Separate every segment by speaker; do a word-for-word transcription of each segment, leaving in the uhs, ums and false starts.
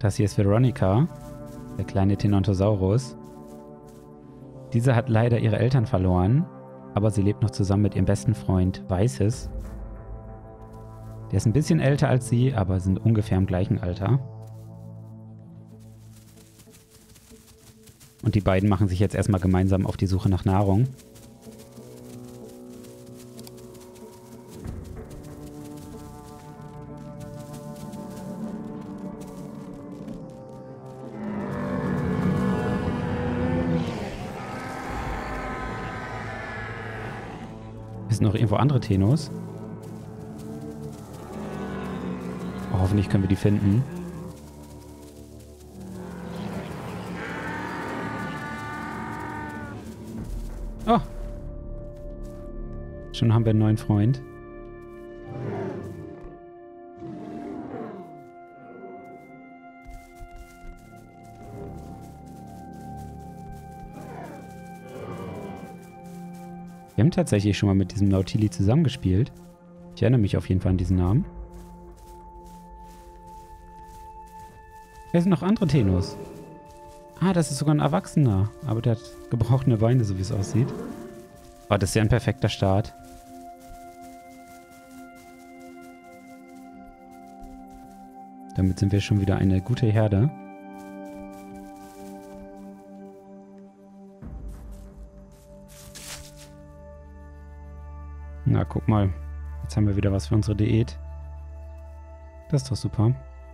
Speaker 1: Das hier ist Veronica, der kleine Tenontosaurus. Diese hat leider ihre Eltern verloren, aber sie lebt noch zusammen mit ihrem besten Freund Weißes. Der ist ein bisschen älter als sie, aber sind ungefähr im gleichen Alter. Und die beiden machen sich jetzt erstmal gemeinsam auf die Suche nach Nahrung. Es sind noch irgendwo andere Tenos. Oh, hoffentlich können wir die finden. Oh. Schon haben wir einen neuen Freund. Wir haben tatsächlich schon mal mit diesem Nautili zusammengespielt. Ich erinnere mich auf jeden Fall an diesen Namen. Wer sind noch andere Tenos? Ah, das ist sogar ein Erwachsener. Aber der hat gebrochene Beine, so wie es aussieht. Oh, das ist ja ein perfekter Start. Damit sind wir schon wieder eine gute Herde. Na, guck mal. Jetzt haben wir wieder was für unsere Diät. Das ist doch super.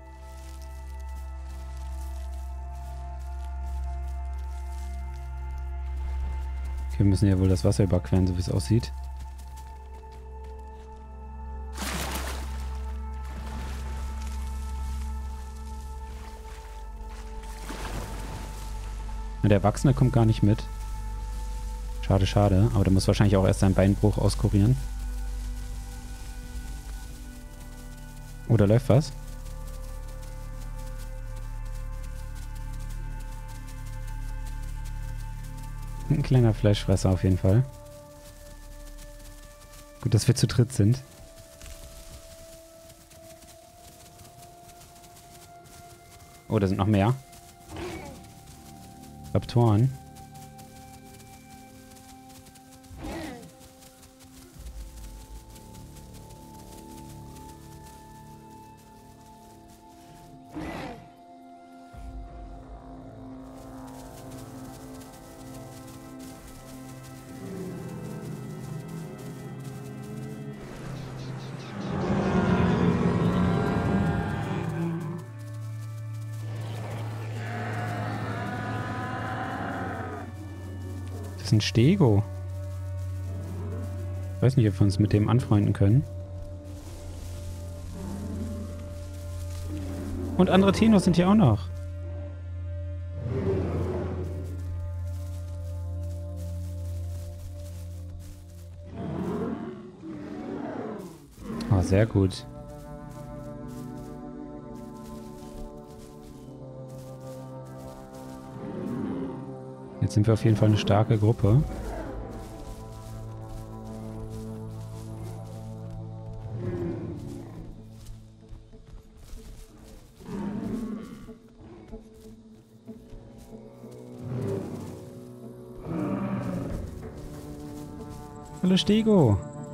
Speaker 1: Okay, wir müssen ja wohl das Wasser überqueren, so wie es aussieht. Na, der Erwachsene kommt gar nicht mit. Schade, schade. Aber der muss wahrscheinlich auch erst seinen Beinbruch auskurieren. Oh, da läuft was. Ein kleiner Fleischfresser auf jeden Fall. Gut, dass wir zu dritt sind. Oh, da sind noch mehr. Raptoren. Das ist ein Stego. Ich weiß nicht, ob wir uns mit dem anfreunden können. Und andere Tenos sind hier auch noch. Oh, sehr gut. Jetzt sind wir auf jeden Fall eine starke Gruppe. Hallo Stego.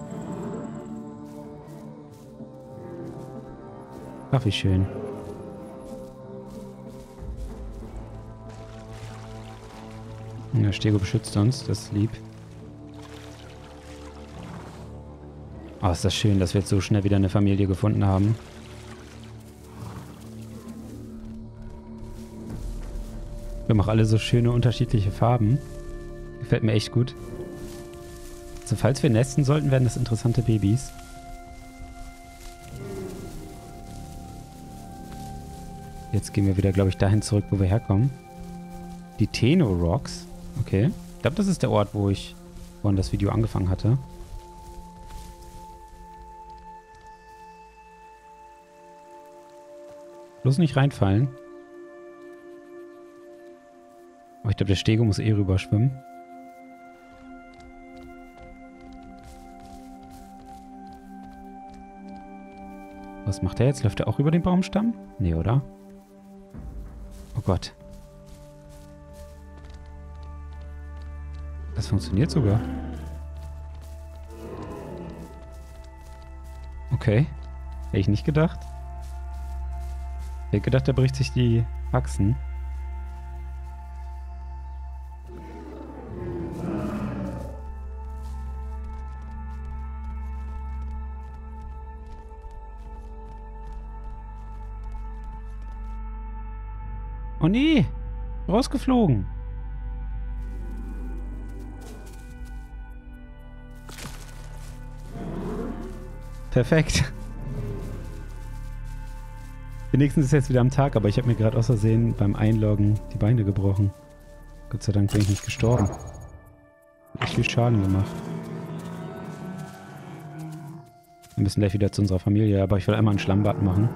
Speaker 1: Ach, wie schön. Ja, Stego beschützt uns, das ist lieb. Oh, ist das schön, dass wir jetzt so schnell wieder eine Familie gefunden haben. Wir haben auch alle so schöne unterschiedliche Farben. Gefällt mir echt gut. Also falls wir nesten sollten, werden das interessante Babys. Jetzt gehen wir wieder, glaube ich, dahin zurück, wo wir herkommen. Die Teno Rocks. Okay. Ich glaube, das ist der Ort, wo ich vorhin das Video angefangen hatte. Bloß nicht reinfallen. Aber ich glaube, der Stego muss eh rüberschwimmen. Was macht er jetzt? Läuft er auch über den Baumstamm? Nee, oder? Oh Gott. Das funktioniert sogar. Okay. Hätte ich nicht gedacht. Ich hätte gedacht, der bricht sich die Achsen. Oh nee! Rausgeflogen! Perfekt. Wenigstens ist es jetzt wieder am Tag, aber ich habe mir gerade aus Versehen beim Einloggen die Beine gebrochen. Gott sei Dank bin ich nicht gestorben. Hat echt viel Schaden gemacht. Wir müssen gleich wieder zu unserer Familie, aber ich will einmal ein Schlammbad machen.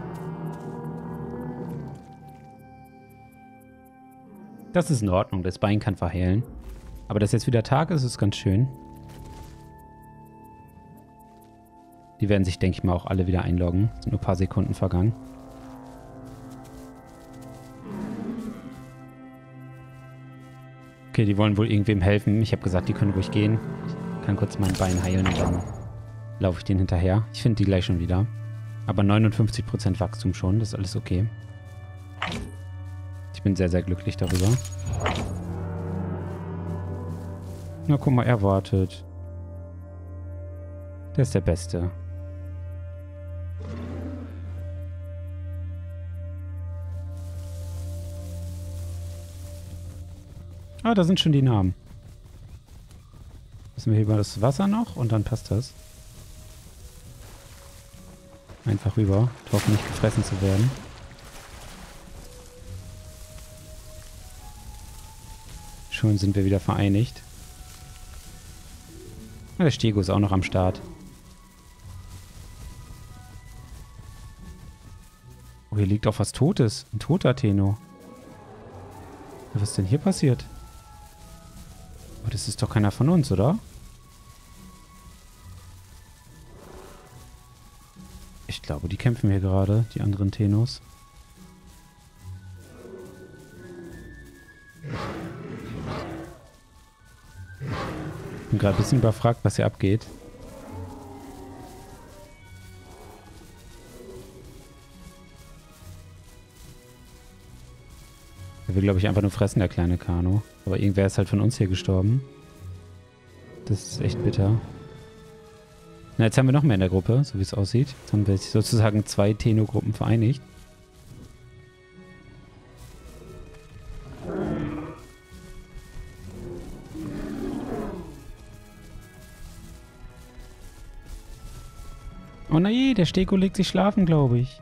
Speaker 1: Das ist in Ordnung, das Bein kann verheilen. Aber dass jetzt wieder Tag ist, ist ganz schön. Die werden sich, denke ich mal, auch alle wieder einloggen. Es sind nur ein paar Sekunden vergangen. Okay, die wollen wohl irgendwem helfen. Ich habe gesagt, die können ruhig gehen. Ich kann kurz mein Bein heilen und dann laufe ich denen hinterher. Ich finde die gleich schon wieder. Aber neunundfünfzig Prozent Wachstum schon, das ist alles okay. Ich bin sehr, sehr glücklich darüber. Na, guck mal, er wartet. Der ist der Beste. Ah, da sind schon die Namen. Müssen wir hier über das Wasser noch und dann passt das. Einfach rüber. Hoffen nicht gefressen zu werden. Schon sind wir wieder vereinigt. Ah, der Stego ist auch noch am Start. Oh, hier liegt auch was Totes. Ein toter Tenno. Was ist denn hier passiert? Aber das ist doch keiner von uns, oder? Ich glaube, die kämpfen hier gerade, die anderen Tennos. Ich bin gerade ein bisschen überfragt, was hier abgeht. Er will, glaube ich, einfach nur fressen, der kleine Kano. Aber irgendwer ist halt von uns hier gestorben. Das ist echt bitter. Na, jetzt haben wir noch mehr in der Gruppe, so wie es aussieht. Jetzt haben wir sozusagen zwei Tenno-Gruppen vereinigt. Oh nein, der Steko legt sich schlafen, glaube ich.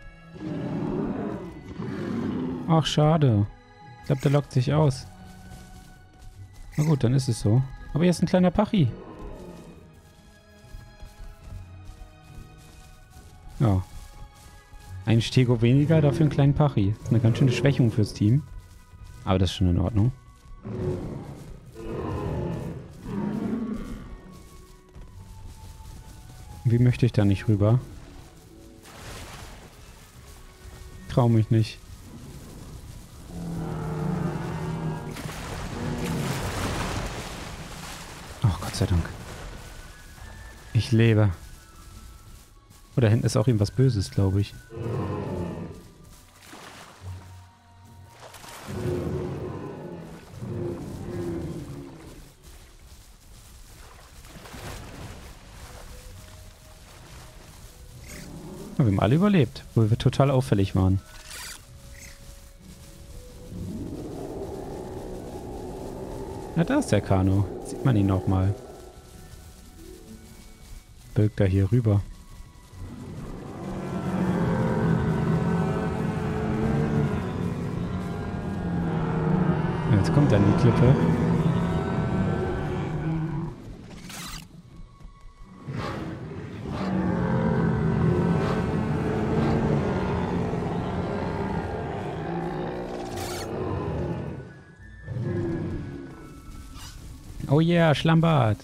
Speaker 1: Ach, schade. Ich glaube, der lockt sich aus. Na gut, dann ist es so. Aber hier ist ein kleiner Pachi. Ja. Ein Stego weniger, dafür einen kleinen Pachi. Das ist eine ganz schöne Schwächung fürs Team. Aber das ist schon in Ordnung. Wie möchte ich da nicht rüber? Trau mich nicht. Oh, Gott sei Dank. Ich lebe. Oh, da hinten ist auch irgendwas Böses, glaube ich. Wir haben alle überlebt, obwohl wir total auffällig waren. Na, da ist der Kano. Sieht man ihn noch mal. Birgt da hier rüber. Jetzt kommt dann die Klippe. Oh yeah, Schlammbad.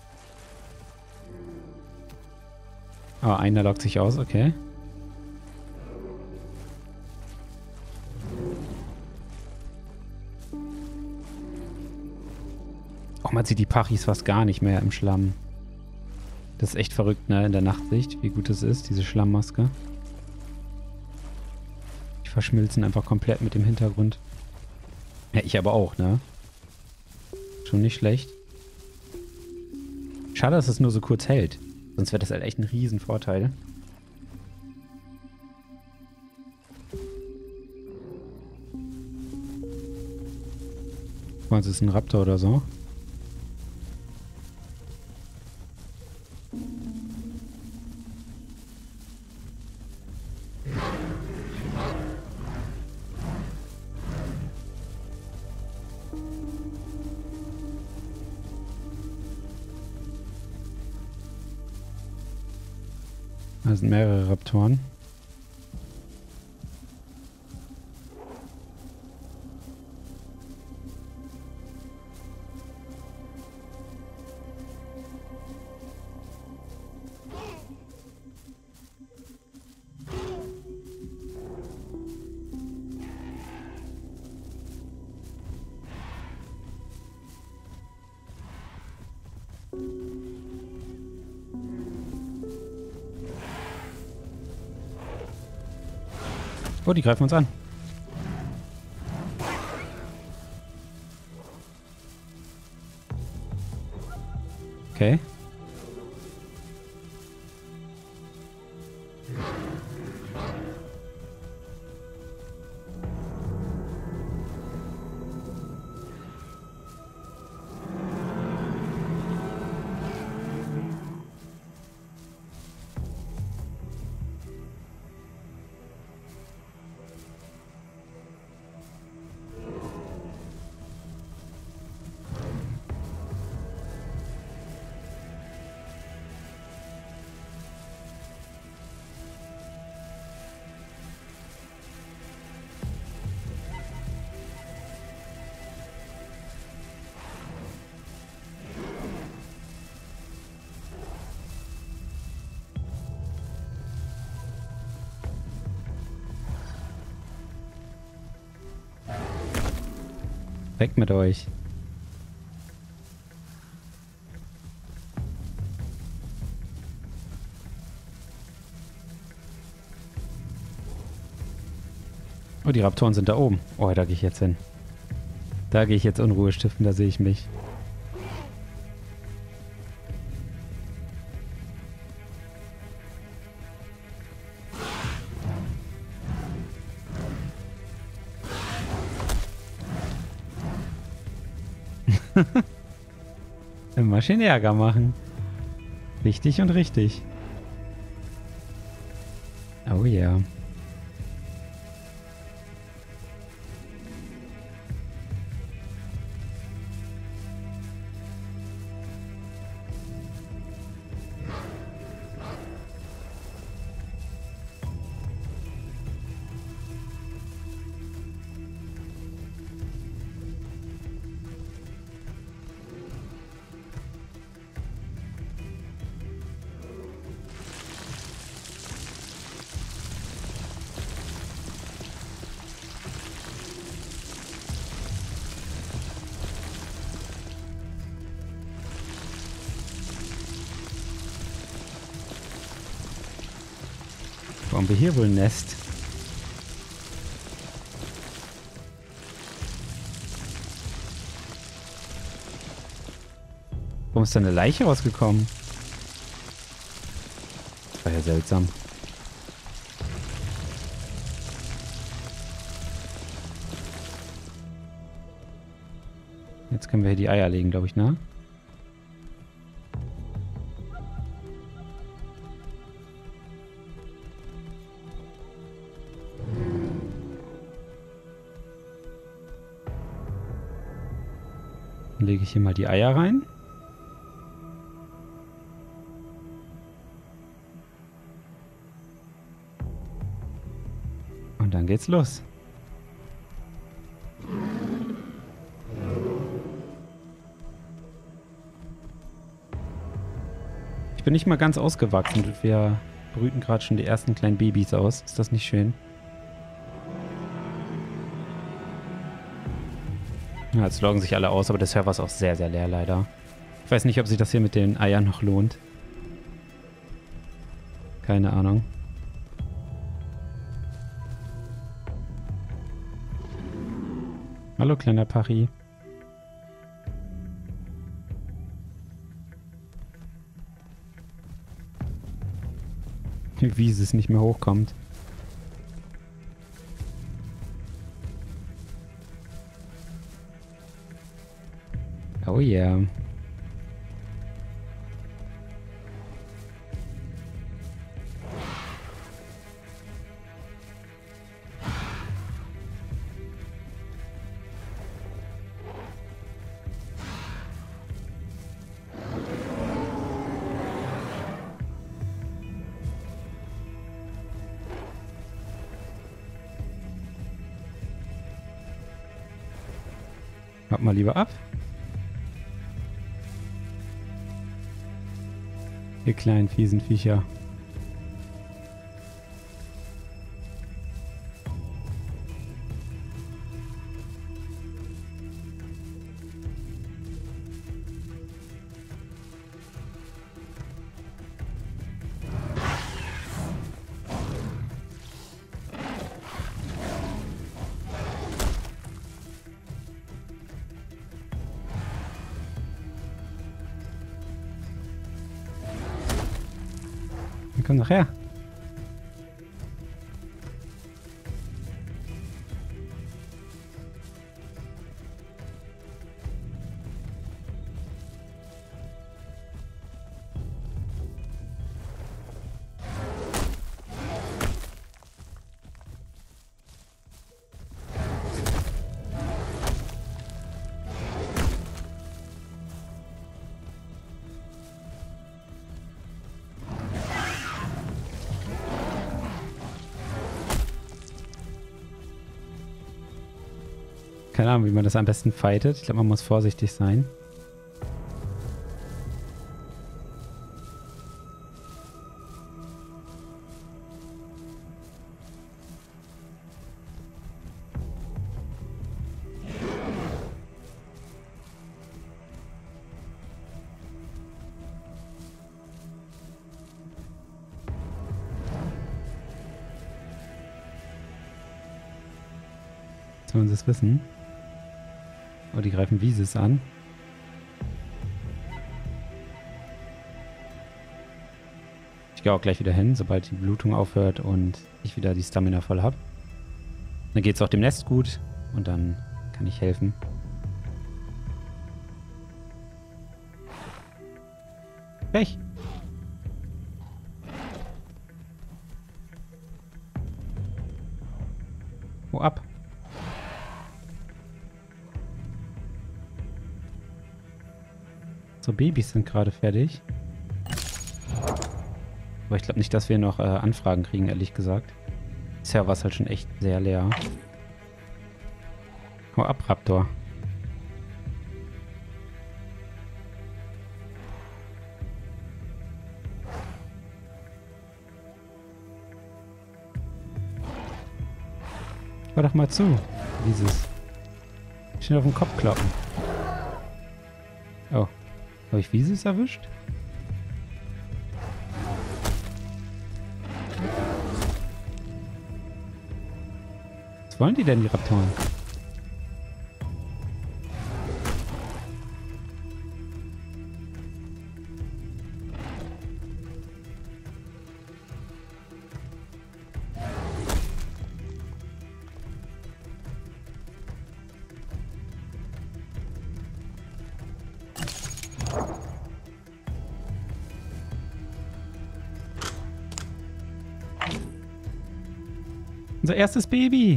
Speaker 1: Oh, einer lockt sich aus, okay. Oh, man sieht die Pachis fast gar nicht mehr im Schlamm. Das ist echt verrückt, ne? In der Nachtsicht, wie gut das ist, diese Schlammmaske. Die verschmilzen einfach komplett mit dem Hintergrund. Ja, ich aber auch, ne? Schon nicht schlecht. Schade, dass es nur so kurz hält. Sonst wäre das halt echt ein Riesenvorteil. Was ist ein Raptor oder so? Da sind mehrere Raptoren. Oh, die greifen uns an. Okay. Weg mit euch. Oh, die Raptoren sind da oben. Oh, da gehe ich jetzt hin. Da gehe ich jetzt Unruhe stiften, da sehe ich mich. Immer schön Ärger machen. Wichtig und richtig. Oh ja. Yeah. Wo haben wir hier wohl ein Nest? Warum ist da eine Leiche rausgekommen? Das war ja seltsam. Jetzt können wir hier die Eier legen, glaube ich, ne? Dann lege ich hier mal die Eier rein. Und dann geht's los. Ich bin nicht mal ganz ausgewachsen und wir brüten gerade schon die ersten kleinen Babys aus. Ist das nicht schön? Ja, jetzt loggen sich alle aus, aber der Server ist auch sehr, sehr leer leider. Ich weiß nicht, ob sich das hier mit den Eiern noch lohnt. Keine Ahnung. Hallo, kleiner Pachi. Wie es nicht mehr hochkommt. Oh yeah. Haut mal lieber ab. Ihr kleinen fiesen Viecher. Komm doch her. Keine Ahnung, wie man das am besten fightet. Ich glaube, man muss vorsichtig sein. Sollen sie es wissen? Oh, die greifen Wieses an. Ich gehe auch gleich wieder hin, sobald die Blutung aufhört und ich wieder die Stamina voll habe. Dann geht es auch dem Nest gut und dann kann ich helfen. Pech! Wo ab? So, Babys sind gerade fertig. Aber ich glaube nicht, dass wir noch äh, Anfragen kriegen, ehrlich gesagt. Bisher war es halt schon echt sehr leer. Hau ab, Raptor. Hör doch mal zu. Dieses. Schön auf den Kopf kloppen. Oh. Habe ich Wieses erwischt? Was wollen die denn, die Raptoren? Unser erstes Baby.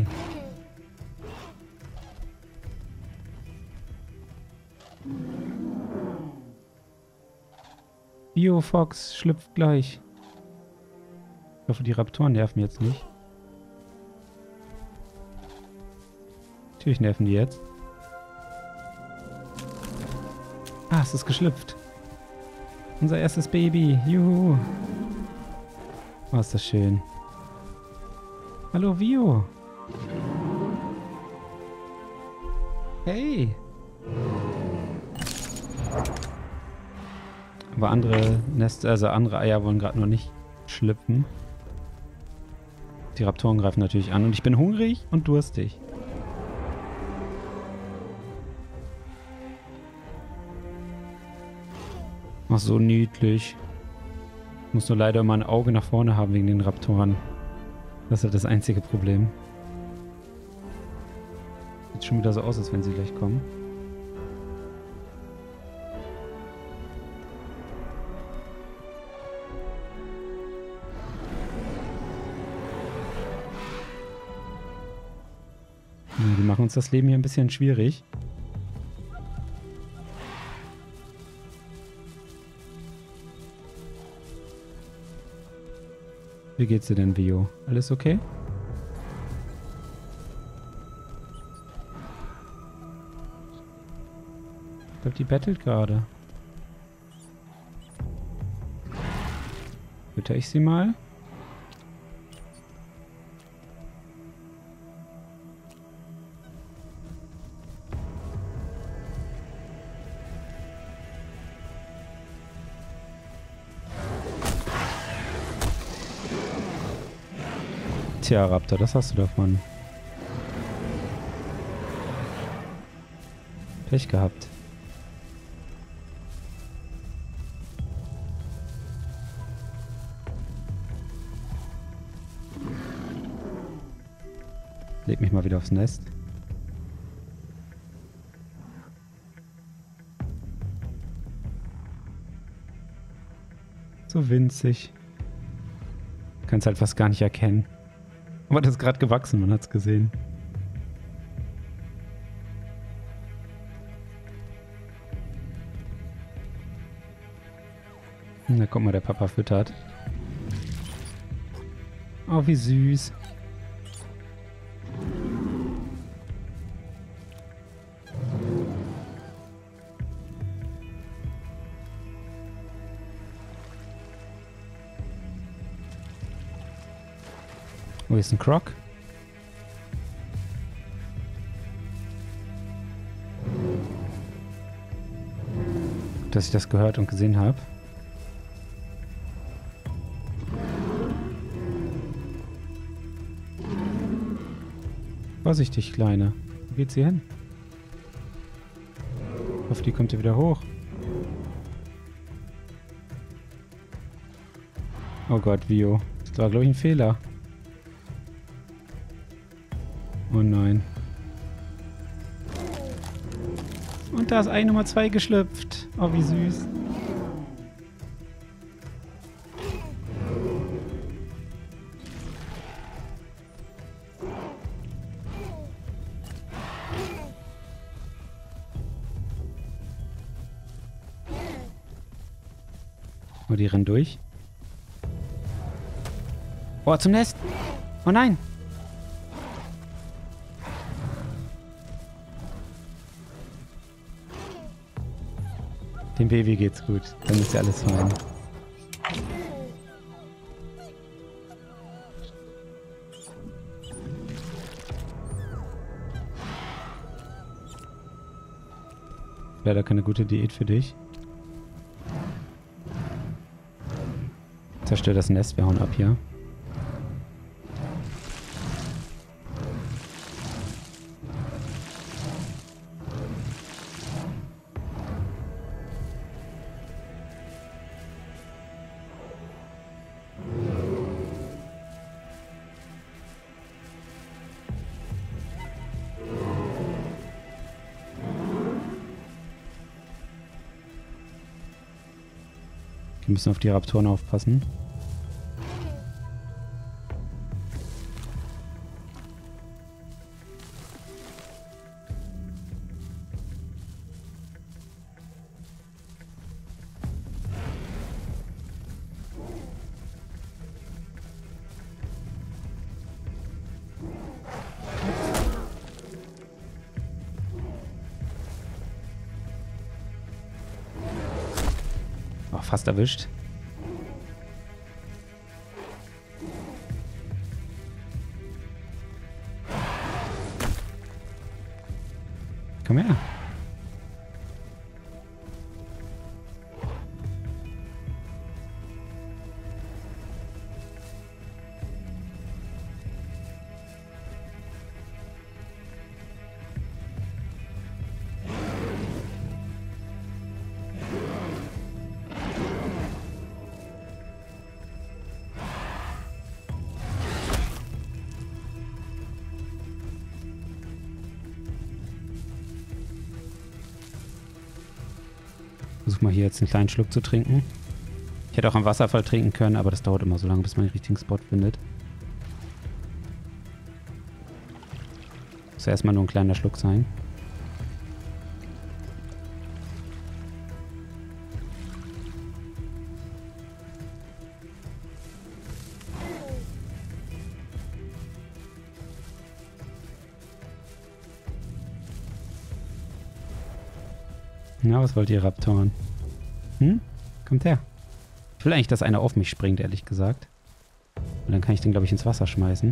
Speaker 1: Biofox schlüpft gleich. Ich hoffe, die Raptoren nerven jetzt nicht. Natürlich nerven die jetzt. Ah, es ist geschlüpft. Unser erstes Baby. Juhu. Oh, ist das schön. Hallo, Vio. Hey. Aber andere Nester, also andere Eier wollen gerade noch nicht schlüpfen. Die Raptoren greifen natürlich an und ich bin hungrig und durstig. Ach, so niedlich. Ich muss nur leider mal ein Auge nach vorne haben wegen den Raptoren. Das ist halt das einzige Problem. Sieht schon wieder so aus, als wenn sie gleich kommen. Ja, die machen uns das Leben hier ein bisschen schwierig. Wie geht's dir denn, Vio? Alles okay? Ich glaube, die bettelt gerade. Fütter ich sie mal? Tja, Raptor, das hast du davon. Pech gehabt. Leg mich mal wieder aufs Nest. So winzig. Kannst halt fast gar nicht erkennen. Aber das ist gerade gewachsen, man hat es gesehen. Na, guck mal, der Papa füttert. Oh, wie süß. Wo ist ein Croc? Dass ich das gehört und gesehen habe. Vorsichtig, Kleine. Wo geht sie hin? Ich hoffe, die kommt hier wieder hoch. Oh Gott, Vio. Das war, glaube ich, ein Fehler. Oh nein. Und da ist Ei Nummer zwei geschlüpft. Oh, wie süß. Oh, die rennen durch. Oh, zum Nest. Oh nein. Dem Baby geht's gut. Dann ist ja alles fein. Wäre da keine gute Diät für dich? Zerstör das Nest, wir hauen ab hier. Wir müssen auf die Raptoren aufpassen. Oh, fast erwischt. Komm her. Versuch mal hier jetzt einen kleinen Schluck zu trinken. Ich hätte auch am Wasserfall trinken können, aber das dauert immer so lange, bis man den richtigen Spot findet. Muss erstmal nur ein kleiner Schluck sein. Na, was wollt ihr, Raptoren? Hm? Kommt her. Ich will eigentlich, dass einer auf mich springt, ehrlich gesagt. Und dann kann ich den, glaube ich, ins Wasser schmeißen.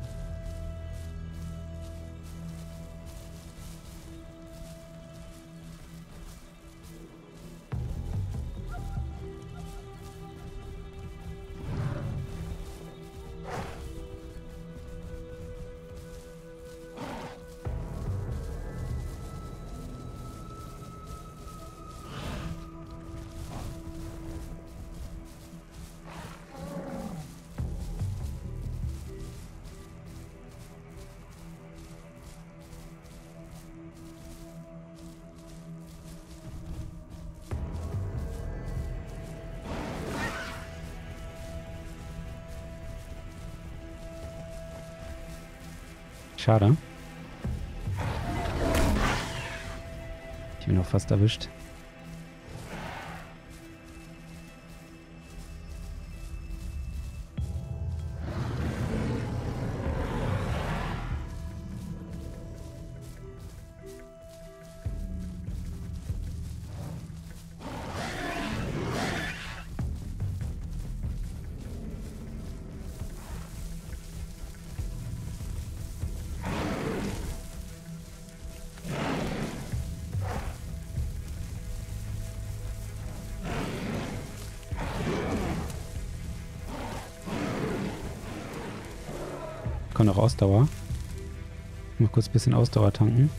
Speaker 1: Schade. Ich bin noch fast erwischt. Kommt noch Ausdauer. Mal kurz ein bisschen Ausdauer tanken.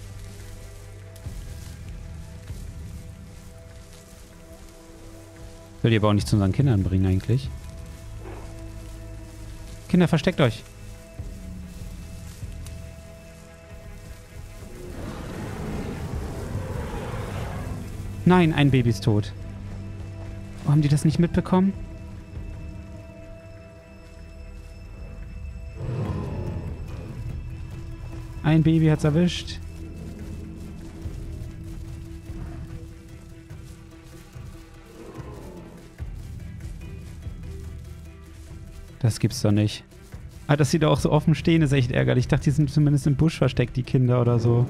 Speaker 1: Will die aber auch nicht zu unseren Kindern bringen eigentlich. Kinder, versteckt euch! Nein, ein Baby ist tot. Oh, haben die das nicht mitbekommen? Ein Baby hat's erwischt. Das gibt's doch nicht. Ah, dass sie da auch so offen stehen, ist echt ärgerlich. Ich dachte, die sind zumindest im Busch versteckt, die Kinder oder so.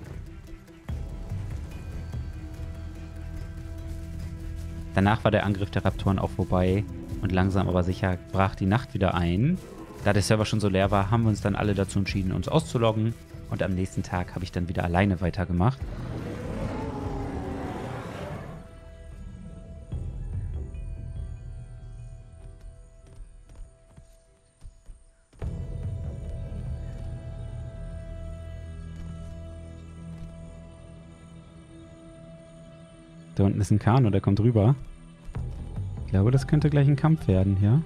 Speaker 1: Danach war der Angriff der Raptoren auch vorbei und langsam aber sicher brach die Nacht wieder ein. Da der Server schon so leer war, haben wir uns dann alle dazu entschieden, uns auszuloggen. Und am nächsten Tag habe ich dann wieder alleine weitergemacht. Da unten ist ein Kano, der kommt rüber. Ich glaube, das könnte gleich ein Kampf werden, ja?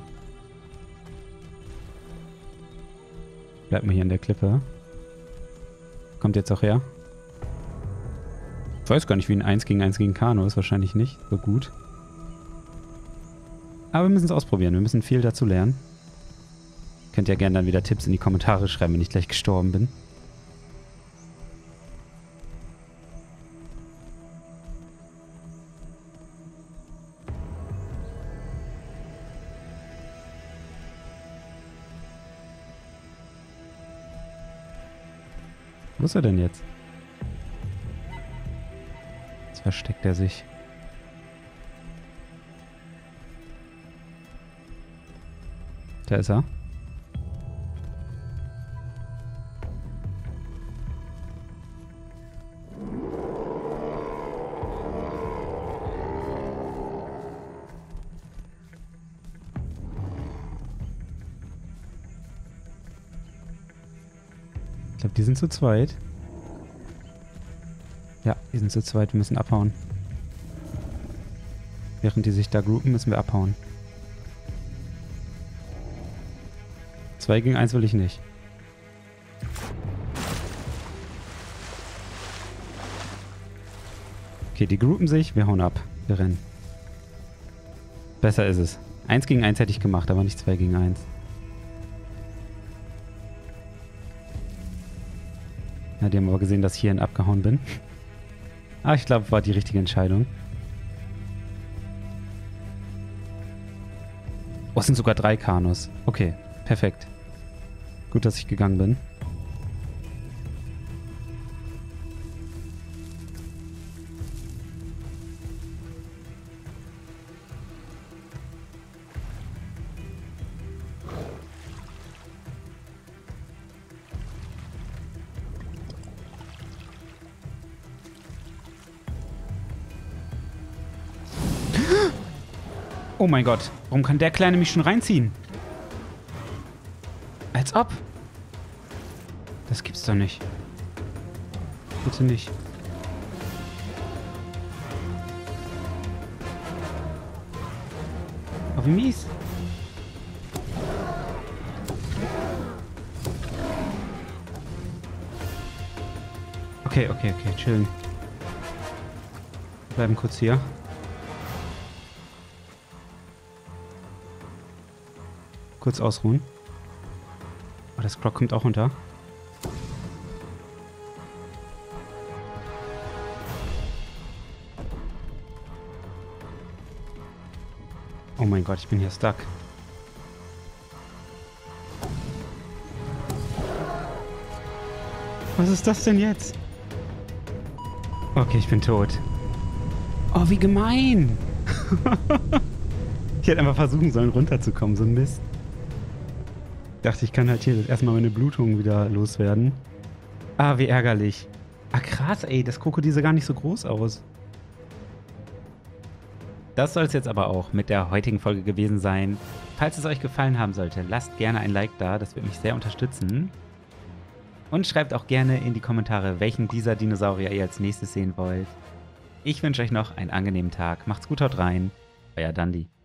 Speaker 1: Bleibt mal hier an der Klippe. Kommt jetzt auch her. Ich weiß gar nicht, wie ein eins gegen eins gegen Kano ist. Wahrscheinlich nicht so gut. Aber wir müssen es ausprobieren. Wir müssen viel dazu lernen. Könnt ja gerne dann wieder Tipps in die Kommentare schreiben, wenn ich gleich gestorben bin. Wo ist er denn jetzt? Jetzt versteckt er sich. Da ist er. Ich glaube, die sind zu zweit. Ja, die sind zu zweit. Wir müssen abhauen. Während die sich da groupen, müssen wir abhauen. Zwei gegen eins will ich nicht. Okay, die groupen sich. Wir hauen ab. Wir rennen. Besser ist es. Eins gegen eins hätte ich gemacht, aber nicht zwei gegen eins. Ja, die haben aber gesehen, dass ich hierhin abgehauen bin. Ah, ich glaube, war die richtige Entscheidung. Oh, es sind sogar drei Kanus. Okay, perfekt. Gut, dass ich gegangen bin. Oh mein Gott, warum kann der Kleine mich schon reinziehen? Als ob. Das gibt's doch nicht. Bitte nicht. Oh, wie mies. Okay, okay, okay, chillen. Wir bleiben kurz hier. Kurz ausruhen. Oh, das Croc kommt auch runter. Oh mein Gott, ich bin hier stuck. Was ist das denn jetzt? Okay, ich bin tot. Oh, wie gemein! Ich hätte einfach versuchen sollen, runterzukommen, so ein Mist. Ich dachte, ich kann halt hier erstmal meine Blutung wieder loswerden. Ah, wie ärgerlich. Ah, krass, ey, das Krokodil sah gar nicht so groß aus. Das soll es jetzt aber auch mit der heutigen Folge gewesen sein. Falls es euch gefallen haben sollte, lasst gerne ein Like da, das würde mich sehr unterstützen. Und schreibt auch gerne in die Kommentare, welchen dieser Dinosaurier ihr als nächstes sehen wollt. Ich wünsche euch noch einen angenehmen Tag. Macht's gut, haut rein. Euer Dandi.